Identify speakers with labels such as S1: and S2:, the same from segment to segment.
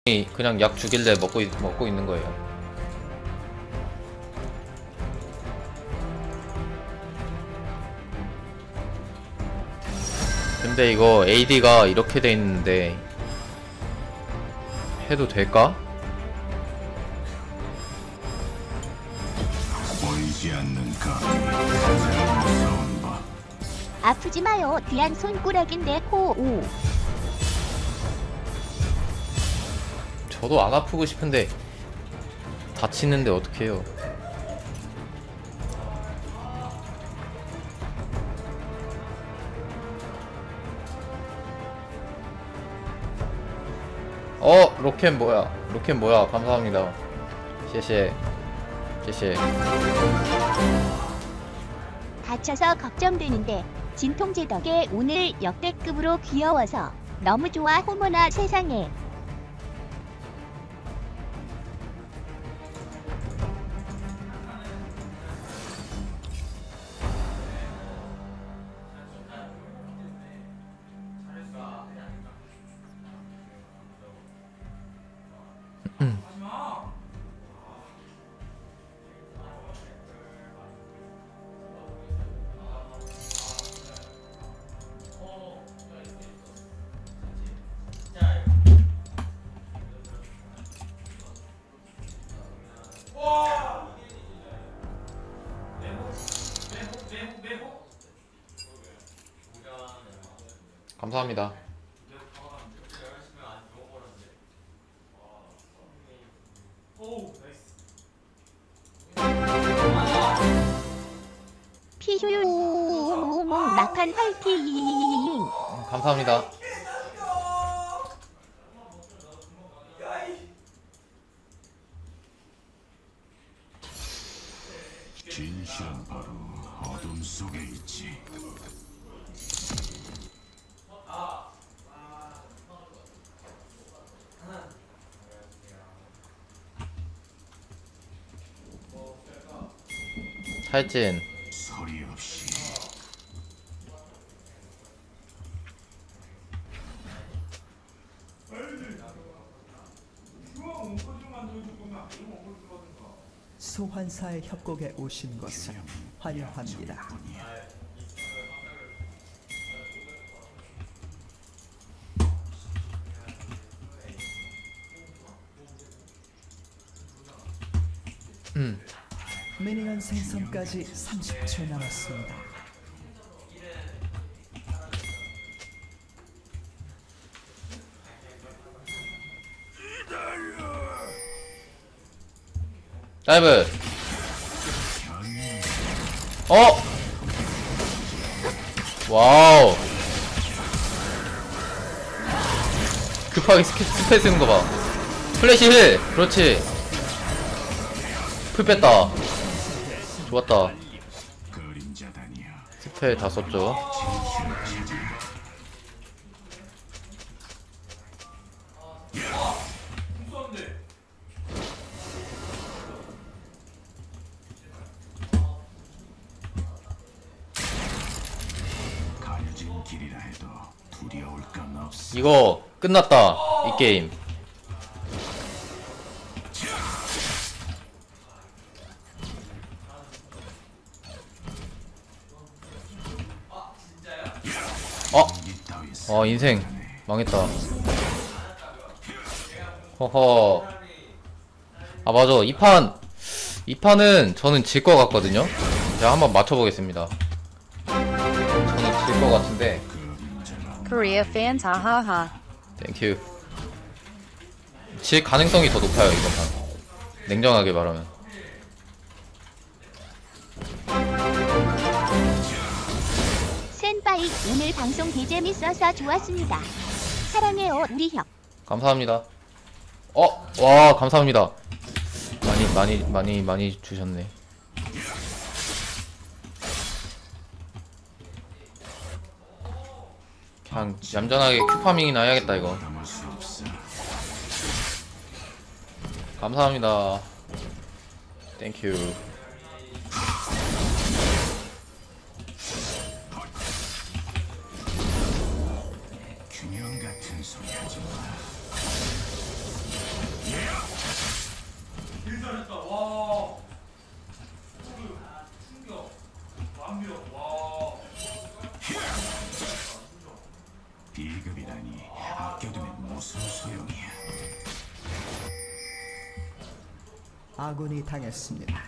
S1: 그냥 약 주길래 먹고 있는 거예요. 근데 이거 AD가 이렇게 돼 있는데 해도 될까?
S2: 보이지 않는 감이 무서운 법.
S3: 아프지 마요. 귀한 손가락인데 오.
S1: 저도 안 아프고 싶은데 다치는데 어떡해요. 로켓 뭐야? 로켓 뭐야? 감사합니다.谢谢.
S3: 다쳐서 걱정되는데 진통제 덕에 오늘 역대급으로 귀여워서 너무 좋아. 호모나 세상에.
S1: 감사합니다.
S3: 피휴 막판 화이팅.
S1: 감사합니다.
S2: 진실은 바로 어둠 속에 있지.
S1: 탈진.
S2: 소리 없이
S4: 소환사의 협곡에 오신 것을 환영합니다. 미니언 생성까지 30초 남았습니다.
S1: 다이브. 와우. 급하게 스페 쓰는 거 봐. 플래시 힐. 그렇지. 풀 뺐다. 좋았다.
S2: 그림자다니야.
S1: 스페 다 썼죠.
S2: 가려진 길이라 해도 두려울 건 없어.
S1: 이거 끝났다. 이 게임. 인생 망했다. 허허. 아 맞아. 이 판은 저는 질 것 같거든요. 제가 한번 맞춰보겠습니다. 저는 질 것 같은데.
S5: Korea fans, hahaha.
S1: 땡큐. 질 가능성이 더 높아요 이번 판. 냉정하게 말하면.
S3: 센파이 오늘 방송 개 재밌어서 좋았습니다. 사랑해요 우리 형.
S1: 감사합니다. 와 감사합니다. 많이 주셨네. 그냥 얌전하게 큐파밍이나 해야겠다 이거. 감사합니다. 땡큐.
S2: 균형 같은 소리 하지 마.
S4: 아군이 당했습니다.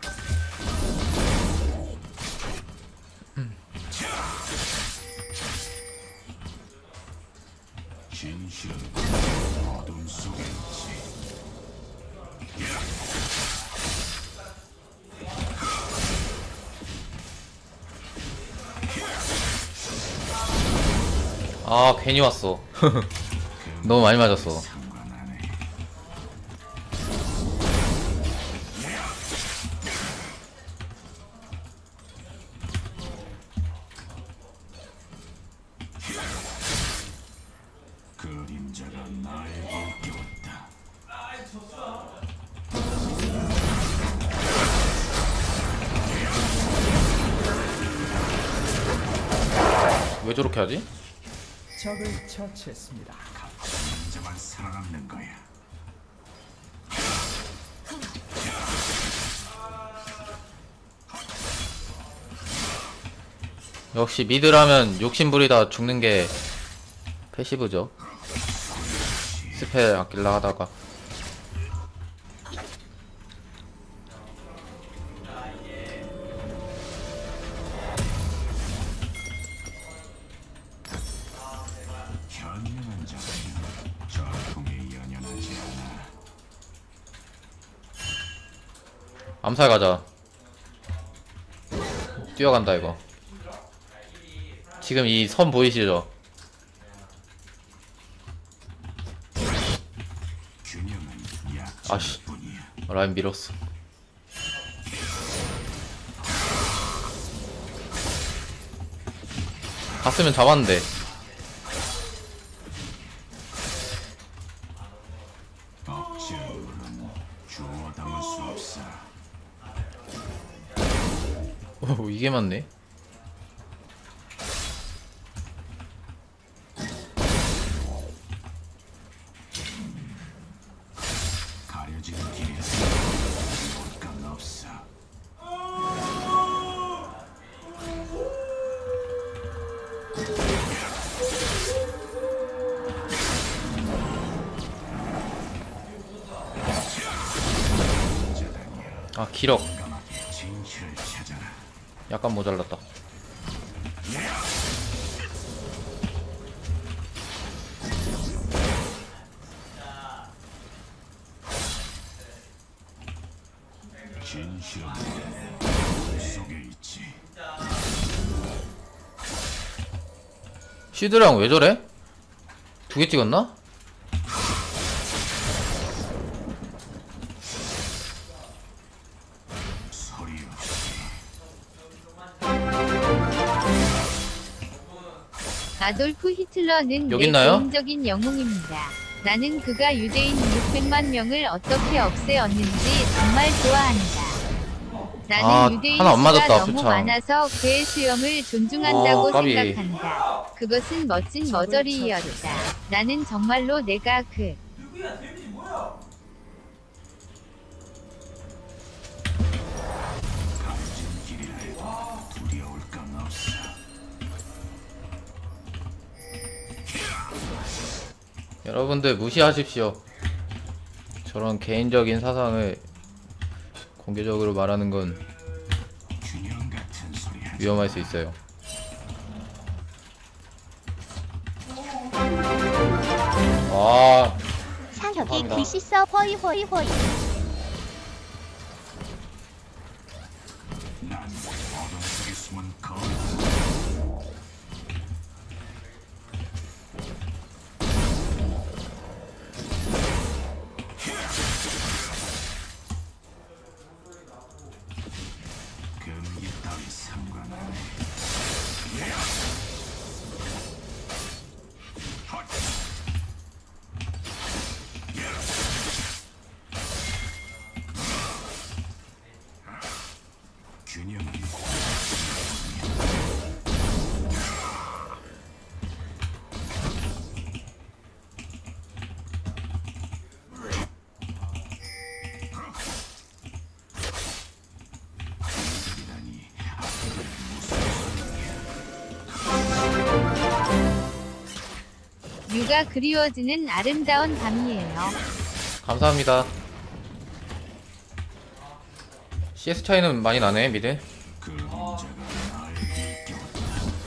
S2: 진실은 어둠 속에 있지.
S1: 아 괜히 왔어. 너무 많이 맞았어.
S2: 상관하네. 그림자가 나에게 껴왔다.
S1: 왜 저렇게 하지?
S4: 적을 처치했습니다.
S2: 그림자만 살아남는 거야.
S1: 역시 미드라면 욕심부리다 죽는 게 패시브죠. 스펠 아낄라 하다가.
S2: 현명한 자라면 전통에 연연하지 않아.
S1: 암살 가자. 뛰어간다 이거. 지금 이 선 보이시죠?
S2: 균형은
S1: 아씨.
S2: 약점뿐이야.
S1: 라인 밀었어. 갔으면 잡았는데.
S2: 억지로는 주워 담을 수 없어.
S1: 오, 이게 맞네.
S2: 가려지는 길에서 올 건 없어.
S1: 아 기력
S2: 진실을 찾아라.
S1: 약간 모자랐다.
S2: 진실은 어둠 속에 있지.
S1: 시드랑 왜 저래? 두 개 찍었나?
S2: 소리 없이
S5: 아돌프 히틀러는
S1: 여기
S5: 내
S1: 있나요?
S5: 개인적인 영웅입니다. 나는 그가 유대인 600만 명을 어떻게 없애었는지 정말 좋아한다. 나는
S1: 아,
S5: 유대인
S1: 하나 안
S5: 수가
S1: 맞았다,
S5: 너무
S1: 표창.
S5: 많아서 그의 수염을 존중한다고
S1: 까비.
S5: 생각한다. 그것은 멋진 머저리였다. 나는 정말로 내가 그
S2: 가려진 길이라 해도 두려울 건 없어.
S1: 여러분들 무시하십시오. 저런 개인적인 사상을 공개적으로 말하는 건
S2: 균형 같은 소리 하지.
S1: 위험할 수 있어요. 아,
S3: 상혁이
S1: 감사합니다.
S3: 글 씻어 허이 허이 허이.
S2: 난 어둠 속에 숨은 거울. 금기 따위 상관하네. 균형이 이라니
S5: 유가 그리워지는 아름다운 밤이에요.
S1: 감사합니다. CS 차이는 많이 나네 미드.
S2: 그림자가 나에게 껴왔다.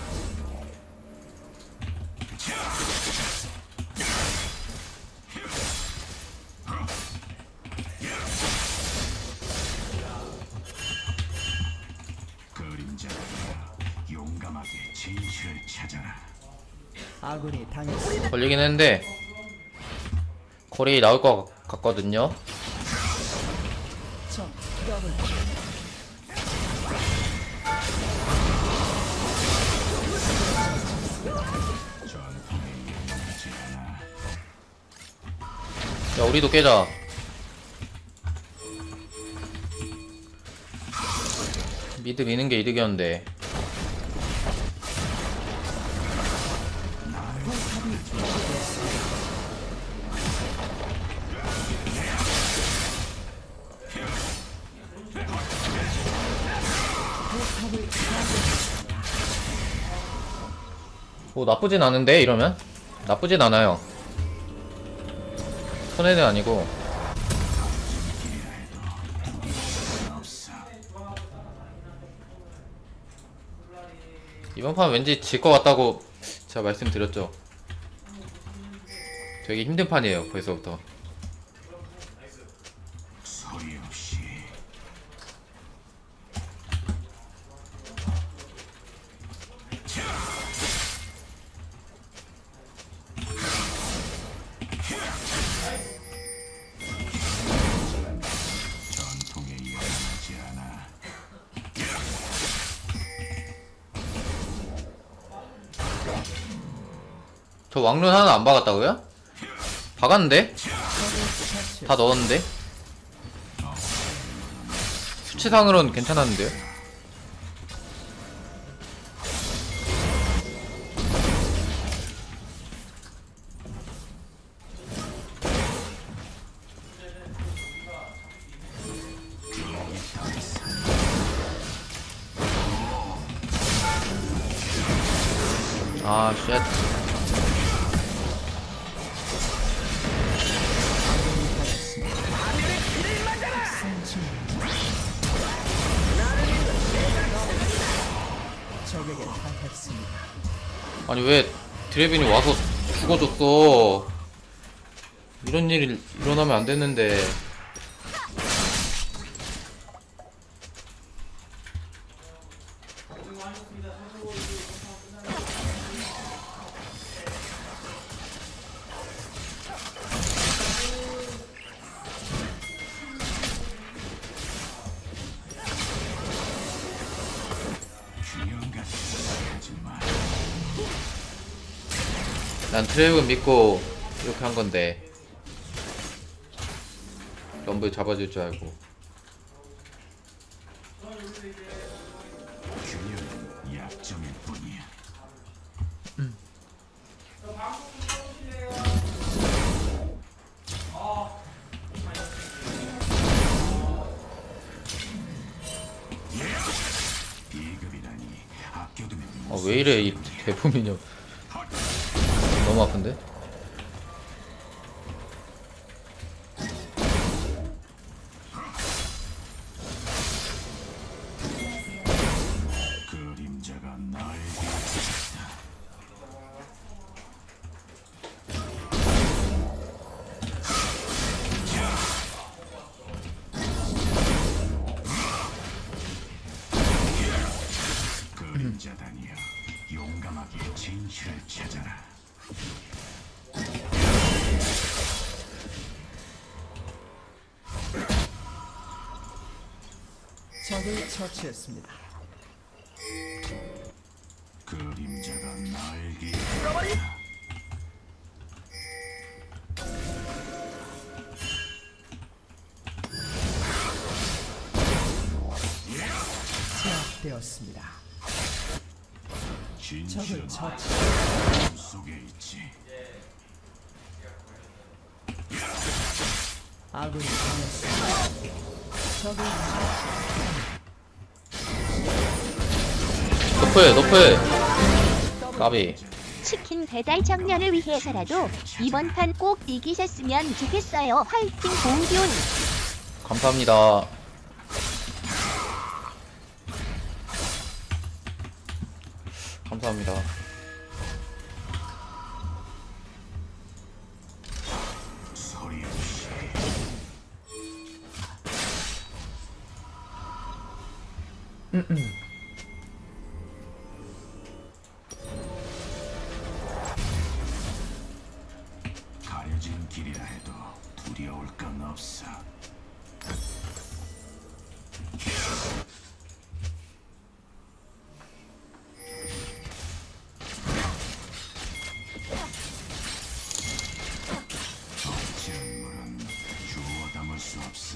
S2: 그림자가 용감하게 진실을 찾아라.
S4: 아군이 당했습니다.
S1: 걸리긴 했는데 콜이 나올 것 같거든요.
S4: 적 더블
S2: 전통에 예민하지 않아.
S1: 야 우리도 깨자. 미드 미는 게 이득이었는데. 뭐 나쁘진 않은데 이러면? 나쁘진 않아요. 손해는 아니고. 이번 판 왠지 질 것 같다고 제가 말씀드렸죠. 되게 힘든 판이에요 벌써부터.
S2: 소리 없이 전통에 예민하지 않아.
S1: 저 왕룬 하나 안 박았다고요? 박았는데? 다 넣었는데? 수치상으로는 괜찮았는데요? 아, 쉣.
S4: 적에게 당했습니다.
S1: 아니 왜 드래빈이 와서 죽어줬어. 이런 일이 일어나면 안 됐는데.
S2: 균형 같은 하지 마.
S1: 난 드래곤 믿고 이렇게 한 건데. 럼블 잡아줄 줄 알고.
S2: 균형은 약점일 뿐이야. 비급이라니 아껴두면
S1: 아, 왜 이래 이 대포민요. 너무 아픈데?
S2: 그림자가 나에게 있다. 그림자다니여 용감하게 진실을 찾아라.
S4: 적을 처치했습니다.
S2: 그림자가 나에게 있다.
S4: 제압되었습니다.
S2: 진실은
S4: 적을 처치.
S2: 마음 속에 있지.
S4: 아군이 당했습니다. 적을
S1: 너프해. 까비.
S3: 치킨 배달 청년을 위해서라도 이번 판 꼭 이기셨으면 좋겠어요. 화이팅 공기온.
S1: 감사합니다. 감사합니다.
S2: 소리 없이 가려진 길이라 해도 두려울 건 없어. 억지한 물은 주워 담을 수 없어.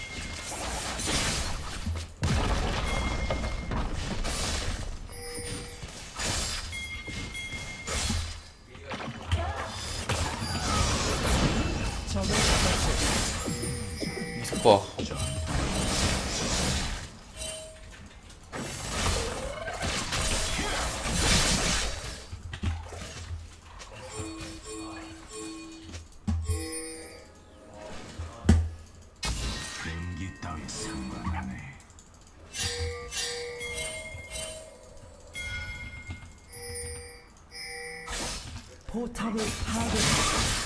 S4: 적을 처치했습니다.
S1: 스포.
S2: 공기 따위 상관하네.
S4: 포탑을 파괴했습니다.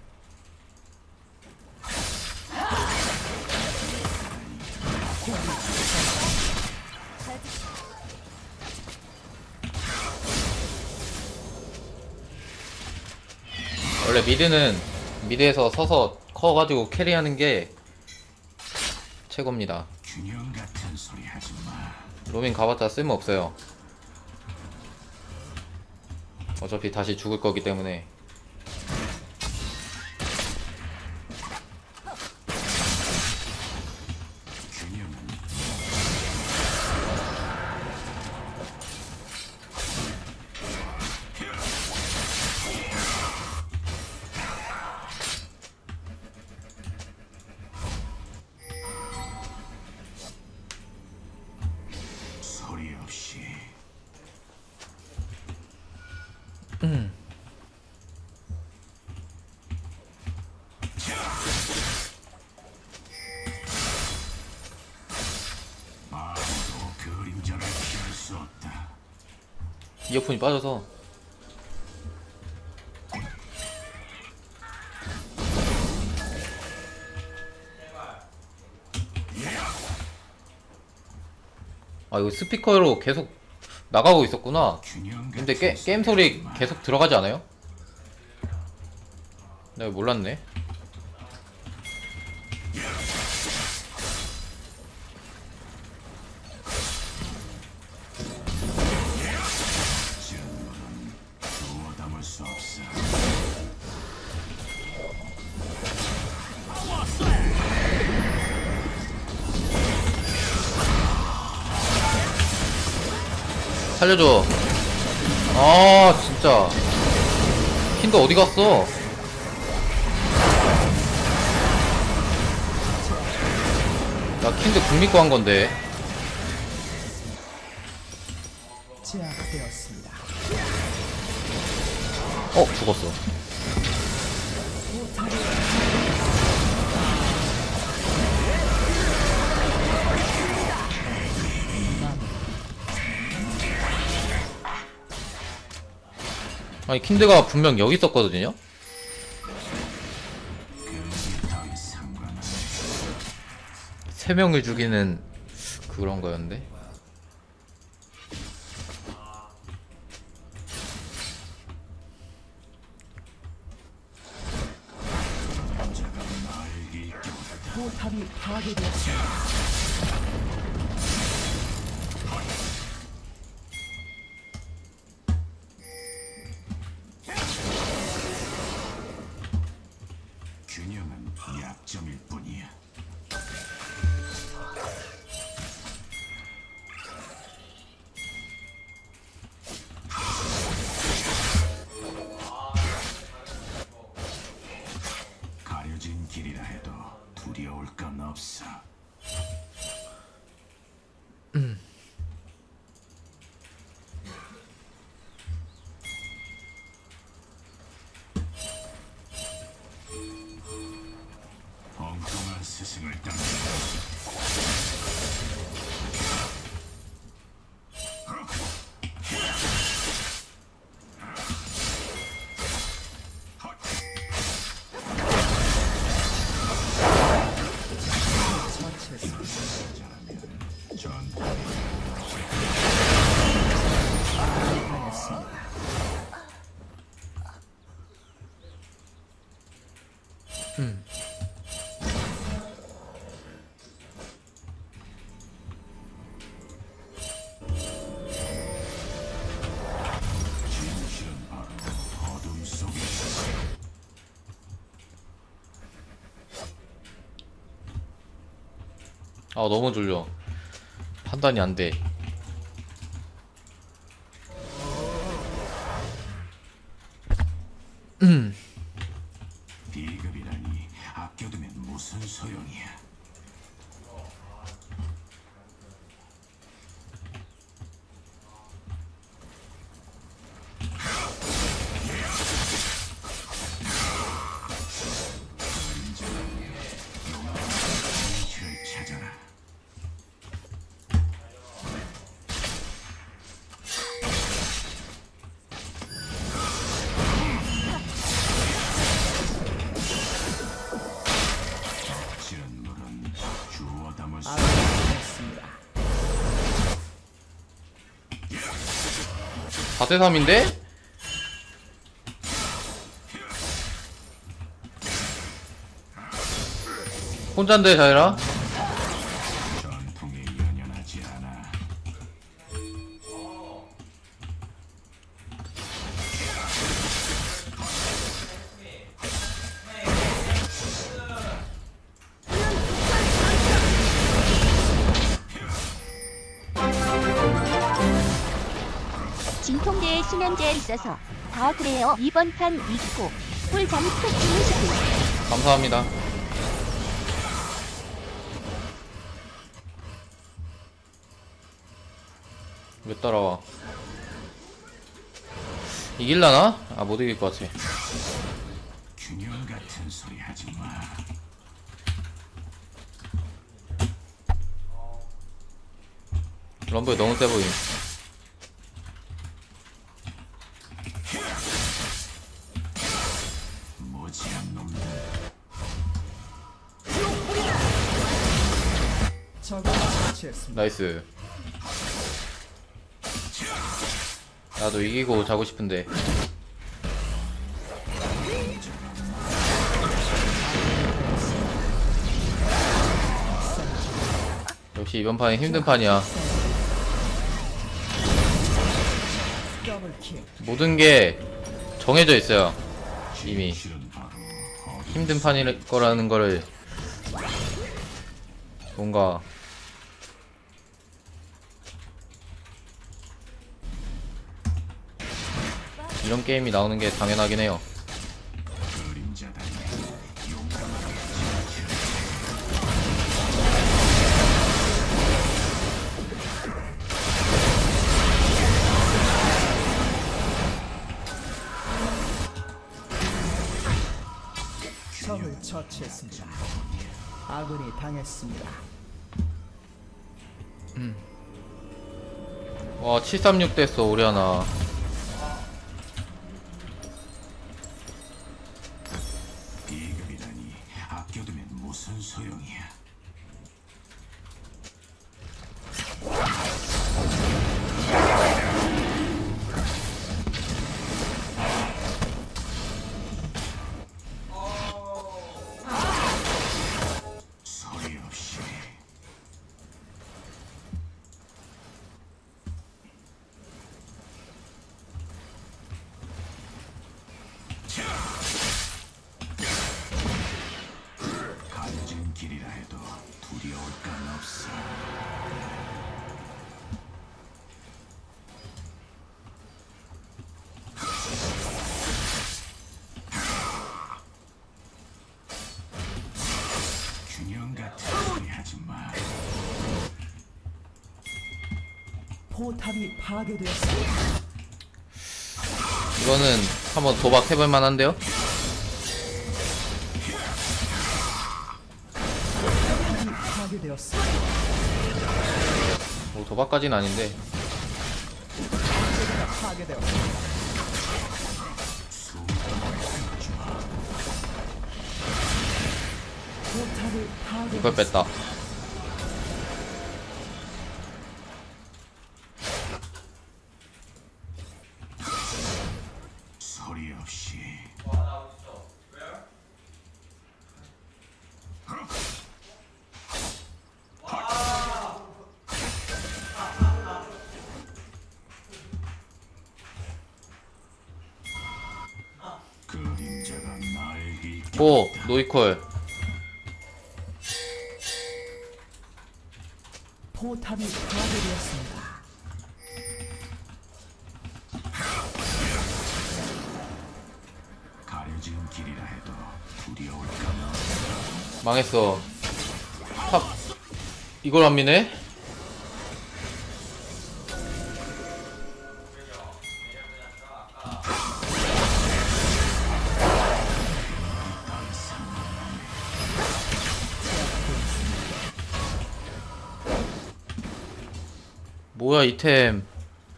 S1: 원래 미드는 미드에서 서서 커가지고 캐리하는 게 최고입니다.
S2: 균형 같은 소리 하지 마.
S1: 로밍 가봤자 쓸모없어요. 어차피 다시 죽을 거기 때문에.
S2: 균형은 소리 없이 아무도 그림자를 피할 수 없다.
S1: 이어폰이 빠져서. 아 이거 스피커로 계속 나가고 있었구나.
S2: 균형
S1: 근데
S2: 같은
S1: 게임 소리 계속 들어가지 않아요? 내가 몰랐네.
S2: 주워 담을 수 없어.
S1: 살려줘. 아 진짜 킨드 어디 갔어? 나 킨드 국립고 한 건데.
S4: 제압되었습니다.
S1: 죽었어.
S4: 포탑을
S1: 아니 킨드가 분명 여기 있었거든요.
S2: 공기 따위 상관하네.
S1: 3명을 죽이는 그런 거였는데.
S2: 날개 껴다.
S4: 포탑이 파괴되었습니다.
S2: 균형은 약점일 뿐이야. 가려진 길이라 해도 두려울 건 없어. 엉뚱한 스승을 따라
S1: 아 너무 졸려. 판단이 안 돼.
S2: 비급이라니 아껴두면 무슨 소용이야. 길을 찾아라. 실은 물은 주워 담을 수
S4: 아군이 당했습니다.
S1: 4대3인데? 혼잔데 자이라?
S2: 전통에 연연하지 않아.
S3: 진통제에 수면제에 있어서 다 그래요. 이번 판 이기고 꿀잠 푹 주무시고.
S1: 감사합니다. 왜 따라와? 이길라나? 아, 못 이길 것 같아.
S2: 균형 같은 소리 하지 마.
S1: 럼블 너무 세 보임.
S2: 모지한 놈들.
S4: 적을 처치했습니다.
S1: 나이스. 나도 이기고 자고 싶은데. 역시 이번 판이 힘든 판이야.
S4: 더블킬.
S1: 모든 게 정해져 있어요. 이미
S2: 실은 바로
S1: 힘든 판일 거라는 거를 뭔가 이런 게임이 나오는 게 당연하긴 해요.
S2: 그림자다니.
S4: 적을 처치했습니다. 아군이 당했습니다.
S1: 와, 736 됐어, 우리 하나.
S2: 비급이라니 아껴두면 무슨 소용이야. 소리 없이 가려진 길이라 해도 두려울 건 없어. 균형 같은 소리 하지 마.
S4: 포탑이 파괴되었습니다.
S1: 이거는 한번 도박해볼 만한데요?
S4: 포탑이 파괴되었습니다.
S1: 뭐 도박까진 아닌데.
S4: 파괴되었습니다. 포탑을 파괴.
S1: 이걸 뺐다.
S2: 소리 없이 그림자가 날 이끌.
S1: 오, 노이콜.
S4: 포탑이 파괴되었습니다.
S2: 가려진 길이라 해도 두려울 건 없어.
S1: 망했어. 탑 이걸 안 미네? 뭐야 이템.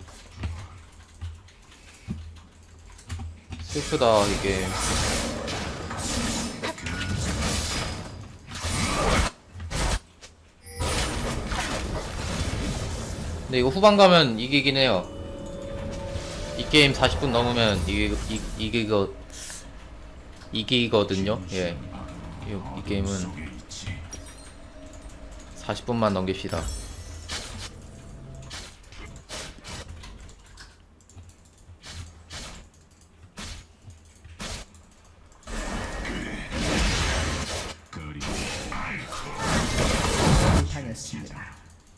S1: 슬프다 이게. 근데 이거 후반 가면 이기긴 해요. 이 게임 40분 넘으면 이기거든요. 예. 이 게임은
S2: 속에 있지.
S1: 40분만 넘깁시다.
S2: 그리고
S4: 당했습니다.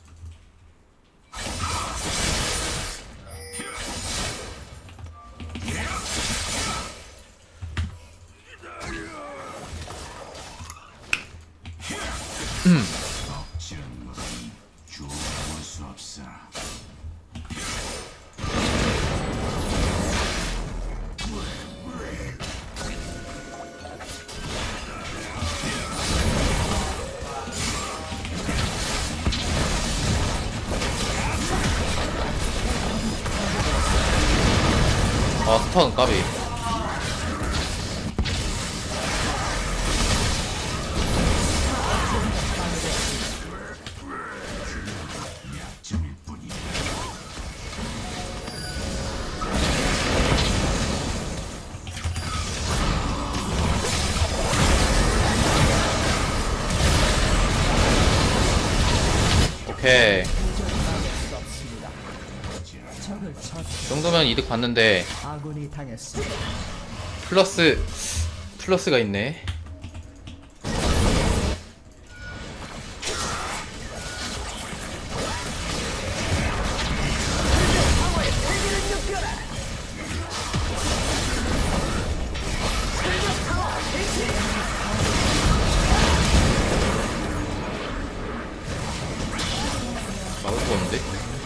S2: 억지른 것은 주워볼 수 없어.
S1: 아 스턴 까비.
S2: 약점일 뿐이야.
S1: 오케이.
S4: 적을 처치.
S1: 이 정도면 이득 봤는데
S4: 아군이 당했습니다.
S1: 플러스가 있네. 막을 수 없는데?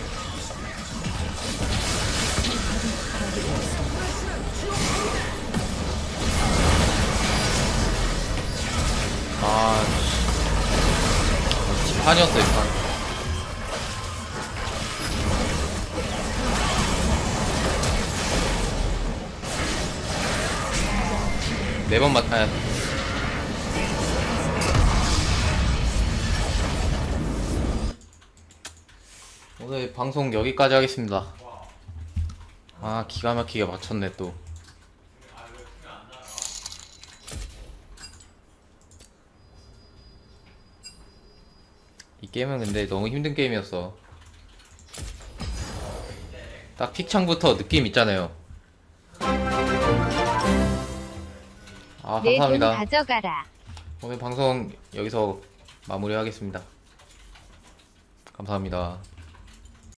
S1: 아, 씨. 판이었어, 이 판. 네 번 맞아야. 오늘 방송 여기까지 하겠습니다. 아, 기가 막히게 맞췄네, 또. 이 게임은 근데 너무 힘든 게임이었어. 딱 픽창부터 느낌 있잖아요. 아,
S5: 내 돈
S1: 감사합니다.
S5: 가져가라.
S1: 오늘 방송 여기서 마무리하겠습니다. 감사합니다.